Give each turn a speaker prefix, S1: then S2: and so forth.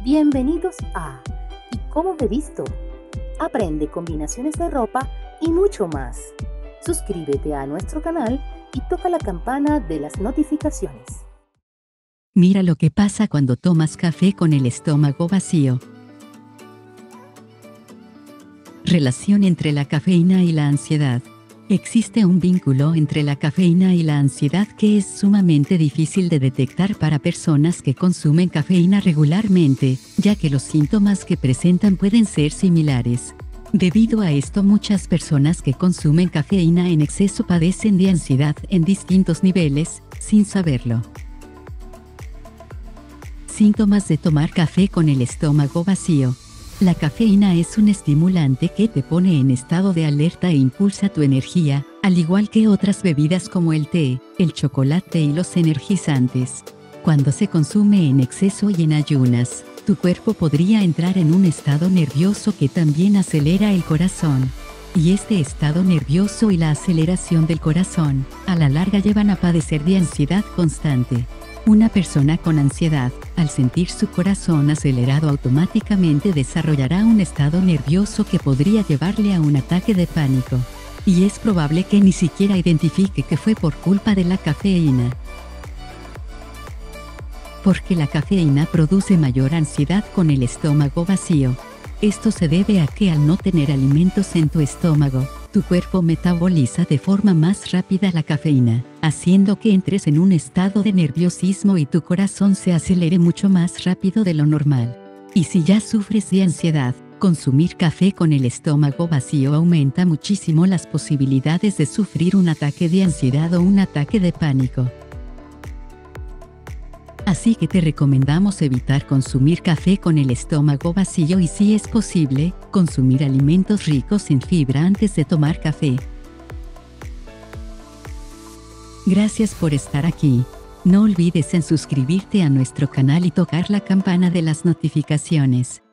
S1: Bienvenidos a ¿Y cómo me visto? Aprende combinaciones de ropa y mucho más. Suscríbete a nuestro canal y toca la campana de las notificaciones.
S2: Mira lo que pasa cuando tomas café con el estómago vacío. Relación entre la cafeína y la ansiedad. Existe un vínculo entre la cafeína y la ansiedad que es sumamente difícil de detectar para personas que consumen cafeína regularmente, ya que los síntomas que presentan pueden ser similares. Debido a esto, muchas personas que consumen cafeína en exceso padecen de ansiedad en distintos niveles, sin saberlo. Síntomas de tomar café con el estómago vacío. La cafeína es un estimulante que te pone en estado de alerta e impulsa tu energía, al igual que otras bebidas como el té, el chocolate y los energizantes. Cuando se consume en exceso y en ayunas, tu cuerpo podría entrar en un estado nervioso que también acelera el corazón. Y este estado nervioso y la aceleración del corazón, a la larga llevan a padecer de ansiedad constante. Una persona con ansiedad, al sentir su corazón acelerado automáticamente desarrollará un estado nervioso que podría llevarle a un ataque de pánico. Y es probable que ni siquiera identifique que fue por culpa de la cafeína. Porque la cafeína produce mayor ansiedad con el estómago vacío. Esto se debe a que al no tener alimentos en tu estómago, tu cuerpo metaboliza de forma más rápida la cafeína, haciendo que entres en un estado de nerviosismo y tu corazón se acelere mucho más rápido de lo normal. Y si ya sufres de ansiedad, consumir café con el estómago vacío aumenta muchísimo las posibilidades de sufrir un ataque de ansiedad o un ataque de pánico. Así que te recomendamos evitar consumir café con el estómago vacío y, si es posible, consumir alimentos ricos en fibra antes de tomar café. Gracias por estar aquí. No olvides en suscribirte a nuestro canal y tocar la campana de las notificaciones.